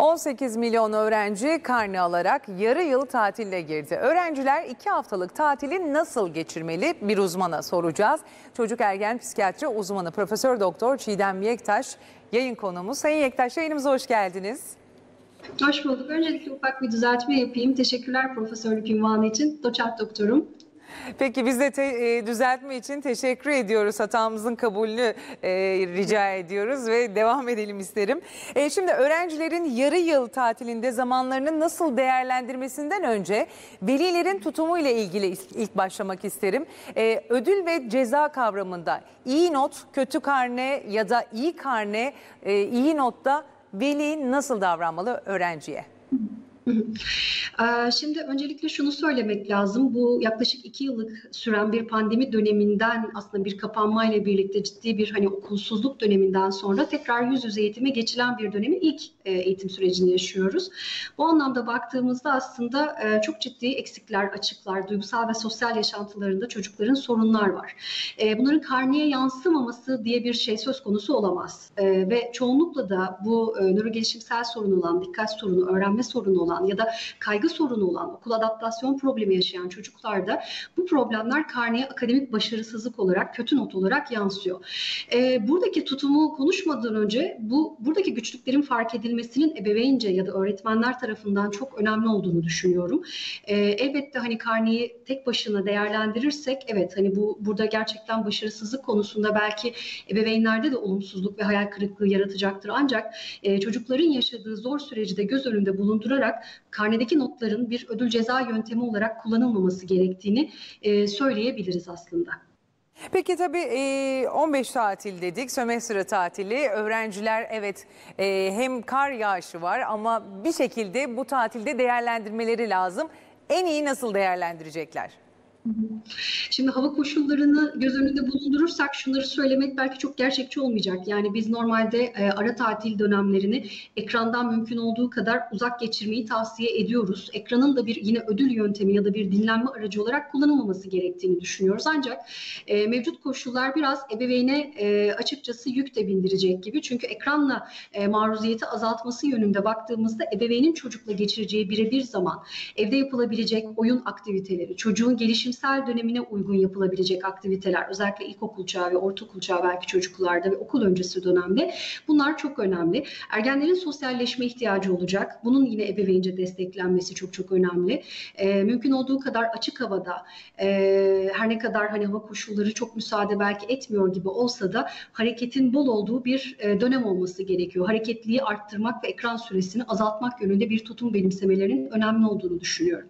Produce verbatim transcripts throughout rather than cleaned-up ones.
on sekiz milyon öğrenci karne alarak yarı yıl tatile girdi. Öğrenciler iki haftalık tatili nasıl geçirmeli? Bir uzmana soracağız. Çocuk ergen psikiyatri uzmanı Profesör Doktor Çiğdem Yektaş yayın konuğumuz. Sayın Yektaş, yayınımıza hoş geldiniz. Hoş bulduk. Öncelikle ufak bir düzeltme yapayım. Teşekkürler profesörlük ünvanı için. Doçent doktorum. Peki biz de te, e, düzeltme için teşekkür ediyoruz. Hatamızın kabulünü e, rica ediyoruz ve devam edelim isterim. E, şimdi öğrencilerin yarı yıl tatilinde zamanlarını nasıl değerlendirmesinden önce velilerin tutumu ile ilgili ilk başlamak isterim. E, ödül ve ceza kavramında iyi not, kötü karne ya da iyi karne, e, iyi notta veli nasıl davranmalı öğrenciye? Şimdi öncelikle şunu söylemek lazım. Bu yaklaşık iki yıllık süren bir pandemi döneminden aslında bir kapanmayla birlikte ciddi bir hani okulsuzluk döneminden sonra tekrar yüz yüze eğitime geçilen bir dönemin ilk eğitim sürecini yaşıyoruz. Bu anlamda baktığımızda aslında çok ciddi eksikler, açıklar, duygusal ve sosyal yaşantılarında çocukların sorunlar var. Bunların karneye yansımaması diye bir şey söz konusu olamaz. Ve çoğunlukla da bu nörogelişimsel sorunu olan, dikkat sorunu, öğrenme sorunu olan ya da kaygı sorunu olan, okul adaptasyon problemi yaşayan çocuklarda bu problemler karneye akademik başarısızlık olarak, kötü not olarak yansıyor. E, buradaki tutumu konuşmadan önce bu buradaki güçlüklerin fark edilmesinin ebeveynce ya da öğretmenler tarafından çok önemli olduğunu düşünüyorum. E, elbette hani karneyi tek başına değerlendirirsek, evet hani bu burada gerçekten başarısızlık konusunda belki ebeveynlerde de olumsuzluk ve hayal kırıklığı yaratacaktır. Ancak e, çocukların yaşadığı zor süreci de göz önünde bulundurarak karnedeki notların bir ödül ceza yöntemi olarak kullanılmaması gerektiğini e, söyleyebiliriz aslında. Peki tabii on beş tatil dedik, sömestr tatili. Öğrenciler evet hem kar yağışı var ama bir şekilde bu tatilde değerlendirmeleri lazım. En iyi nasıl değerlendirecekler? Şimdi hava koşullarını göz önünde bulundurursak şunları söylemek belki çok gerçekçi olmayacak. Yani biz normalde e, ara tatil dönemlerini ekrandan mümkün olduğu kadar uzak geçirmeyi tavsiye ediyoruz. Ekranın da bir yine ödül yöntemi ya da bir dinlenme aracı olarak kullanılmaması gerektiğini düşünüyoruz. Ancak e, mevcut koşullar biraz ebeveyne e, açıkçası yük de bindirecek gibi. Çünkü ekranla e, maruziyeti azaltması yönünde baktığımızda ebeveynin çocukla geçireceği birebir zaman, evde yapılabilecek oyun aktiviteleri, çocuğun gelişim dönemine uygun yapılabilecek aktiviteler, özellikle ilkokul çağı ve ortaokul çağı belki çocuklarda ve okul öncesi dönemde bunlar çok önemli. Ergenlerin sosyalleşme ihtiyacı olacak. Bunun yine ebeveynce desteklenmesi çok çok önemli. E, mümkün olduğu kadar açık havada, e, her ne kadar hani hava koşulları çok müsaade belki etmiyor gibi olsa da hareketin bol olduğu bir e, dönem olması gerekiyor. Hareketliği arttırmak ve ekran süresini azaltmak yönünde bir tutum benimsemelerinin önemli olduğunu düşünüyorum.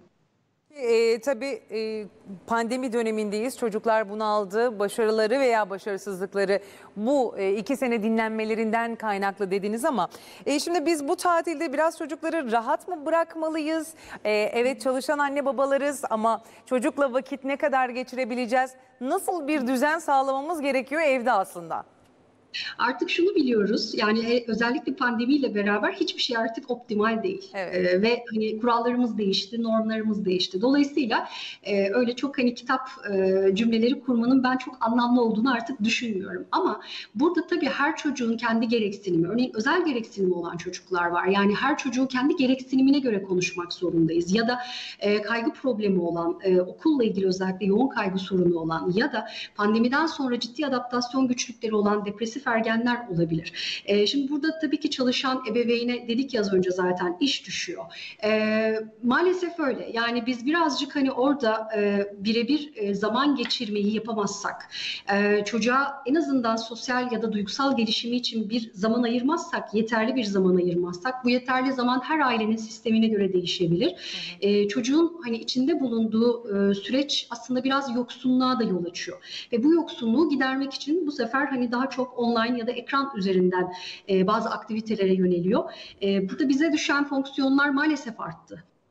E, tabii e, pandemi dönemindeyiz. Çocuklar bunaldı. Başarıları veya başarısızlıkları bu e, iki sene dinlenmelerinden kaynaklı dediniz ama e, şimdi biz bu tatilde biraz çocukları rahat mı bırakmalıyız? E, evet, çalışan anne babalarız ama çocukla vakit ne kadar geçirebileceğiz? Nasıl bir düzen sağlamamız gerekiyor evde aslında? Artık şunu biliyoruz, yani özellikle pandemiyle beraber hiçbir şey artık optimal değil. Evet. Ee, ve hani kurallarımız değişti, normlarımız değişti. Dolayısıyla e, öyle çok hani kitap e, cümleleri kurmanın ben çok anlamlı olduğunu artık düşünmüyorum. Ama burada tabii her çocuğun kendi gereksinimi, örneğin özel gereksinimi olan çocuklar var. Yani her çocuğun kendi gereksinimine göre konuşmak zorundayız. Ya da e, kaygı problemi olan, e, okulla ilgili özellikle yoğun kaygı sorunu olan ya da pandemiden sonra ciddi adaptasyon güçlükleri olan depresif ergenler olabilir. E, şimdi burada tabii ki çalışan ebeveyne dedik ya az önce zaten iş düşüyor. E, maalesef öyle. Yani biz birazcık hani orada e, birebir e, zaman geçirmeyi yapamazsak, e, çocuğa en azından sosyal ya da duygusal gelişimi için bir zaman ayırmazsak, yeterli bir zaman ayırmazsak, bu yeterli zaman her ailenin sistemine göre değişebilir. E, çocuğun hani içinde bulunduğu e, süreç aslında biraz yoksunluğa da yol açıyor. Ve bu yoksunluğu gidermek için bu sefer hani daha çok online ya da ekran üzerinden e, bazı aktivitelere yöneliyor. E, burada bize düşen fonksiyonlar maalesef arttı.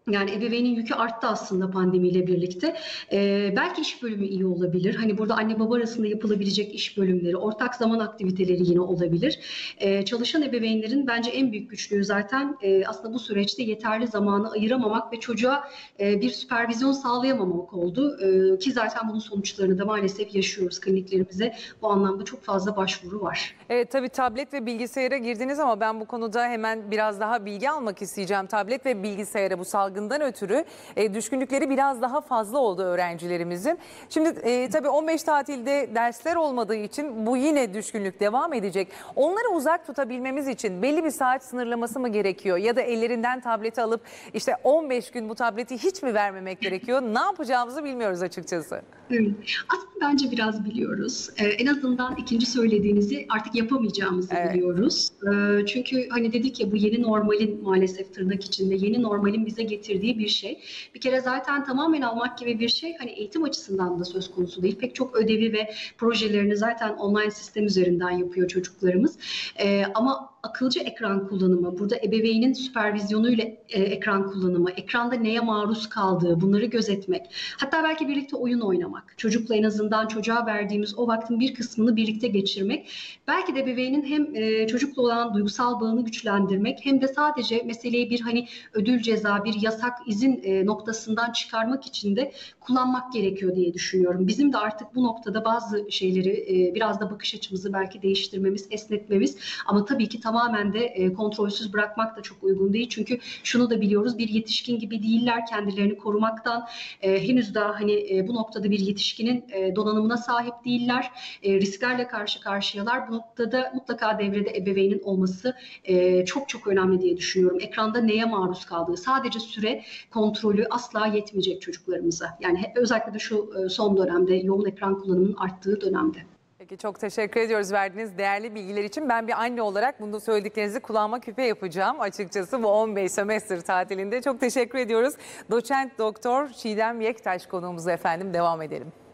Yani ebeveynin yükü arttı aslında pandemiyle birlikte. Ee, belki iş bölümü iyi olabilir. Hani burada anne baba arasında yapılabilecek iş bölümleri, ortak zaman aktiviteleri yine olabilir. Ee, çalışan ebeveynlerin bence en büyük güçlüğü zaten e, aslında bu süreçte yeterli zamanı ayıramamak ve çocuğa e, bir süpervizyon sağlayamamak oldu. E, ki zaten bunun sonuçlarını da maalesef yaşıyoruz. Kliniklerimize bu anlamda çok fazla başvuru var. Evet, tabii tablet ve bilgisayara girdiniz ama ben bu konuda hemen biraz daha bilgi almak isteyeceğim. Tablet ve bilgisayara bu salgından ötürü e, düşkünlükleri biraz daha fazla oldu öğrencilerimizin. Şimdi e, tabii on beş tatilde dersler olmadığı için bu yine düşkünlük devam edecek. Onları uzak tutabilmemiz için belli bir saat sınırlaması mı gerekiyor? Ya da ellerinden tableti alıp işte on beş gün bu tableti hiç mi vermemek gerekiyor? Ne yapacağımızı bilmiyoruz açıkçası. Evet. Aslında bence biraz biliyoruz. Ee, en azından ikinci söylediğinizi artık yapamayacağımızı Evet. biliyoruz. Ee, çünkü hani dedik ya bu yeni normalin maalesef tırnak içinde yeni normalin bize getirdiği bir şey. Bir kere zaten tamamen almak gibi bir şey hani eğitim açısından da söz konusu değil. Pek çok ödevi ve projelerini zaten online sistem üzerinden yapıyor çocuklarımız. Ee, ama akılcı ekran kullanımı, burada ebeveynin süpervizyonuyla e, ekran kullanımı, ekranda neye maruz kaldığı, bunları gözetmek, hatta belki birlikte oyun oynamak, çocukla en azından çocuğa verdiğimiz o vaktin bir kısmını birlikte geçirmek, belki de ebeveynin hem e, çocukla olan duygusal bağını güçlendirmek hem de sadece meseleyi bir hani ödül ceza, bir yasak izin e, noktasından çıkarmak için de kullanmak gerekiyor diye düşünüyorum. Bizim de artık bu noktada bazı şeyleri e, biraz da bakış açımızı belki değiştirmemiz, esnetmemiz ama tabii ki tamamen de e, kontrolsüz bırakmak da çok uygun değil. Çünkü şunu da biliyoruz, bir yetişkin gibi değiller, kendilerini korumaktan e, henüz daha hani e, bu noktada bir yetişkinin e, donanımına sahip değiller. E, risklerle karşı karşıyalar. Bu noktada mutlaka devrede ebeveynin olması e, çok çok önemli diye düşünüyorum. Ekranda neye maruz kaldığı, sadece süre kontrolü asla yetmeyecek çocuklarımıza. Yani he- özellikle de şu e, son dönemde yoğun ekran kullanımının arttığı dönemde. Peki, çok teşekkür ediyoruz verdiğiniz değerli bilgiler için. Ben bir anne olarak bunu söylediklerinizi kulağıma küpe yapacağım açıkçası bu on beş sömestr tatilinde. Çok teşekkür ediyoruz. Doçent Doktor Çiğdem Yektaş konuğumuzla efendim, devam edelim.